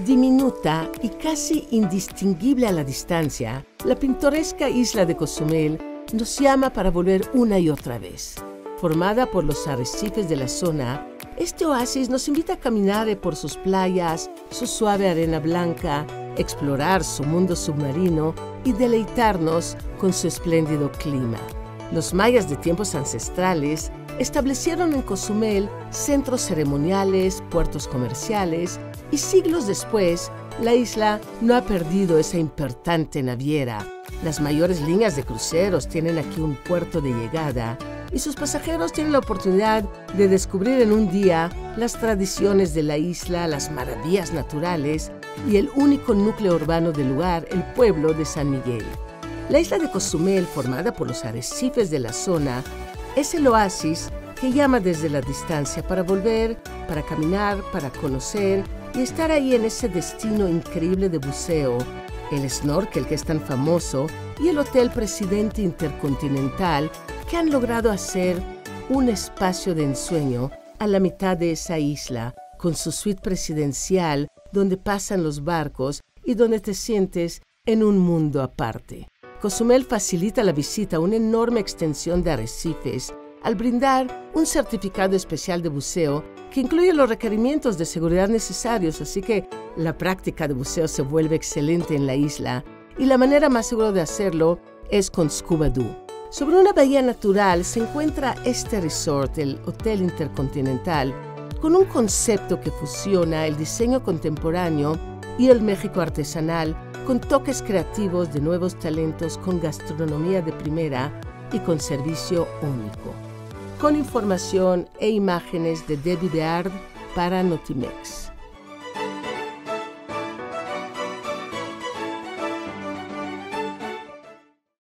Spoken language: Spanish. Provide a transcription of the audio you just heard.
Diminuta y casi indistinguible a la distancia, la pintoresca isla de Cozumel nos llama para volver una y otra vez. Formada por los arrecifes de la zona, este oasis nos invita a caminar por sus playas, su suave arena blanca, explorar su mundo submarino y deleitarnos con su espléndido clima. Los mayas de tiempos ancestrales establecieron en Cozumel centros ceremoniales, puertos comerciales y siglos después, la isla no ha perdido esa importante naviera. Las mayores líneas de cruceros tienen aquí un puerto de llegada y sus pasajeros tienen la oportunidad de descubrir en un día las tradiciones de la isla, las maravillas naturales y el único núcleo urbano del lugar, el pueblo de San Miguel. La isla de Cozumel, formada por los arrecifes de la zona, es el oasis que llama desde la distancia para volver, para caminar, para conocer y estar ahí en ese destino increíble de buceo, el snorkel que es tan famoso y el Hotel Presidente Intercontinental que han logrado hacer un espacio de ensueño a la mitad de esa isla, con su suite presidencial donde pasan los barcos y donde te sientes en un mundo aparte. Cozumel facilita la visita a una enorme extensión de arrecifes al brindar un certificado especial de buceo que incluye los requerimientos de seguridad necesarios, así que la práctica de buceo se vuelve excelente en la isla y la manera más segura de hacerlo es con Scuba Doo. Sobre una bahía natural se encuentra este resort, el Hotel Intercontinental, con un concepto que fusiona el diseño contemporáneo y el México artesanal con toques creativos de nuevos talentos, con gastronomía de primera y con servicio único. Con información e imágenes de Debbie Beard para Notimex.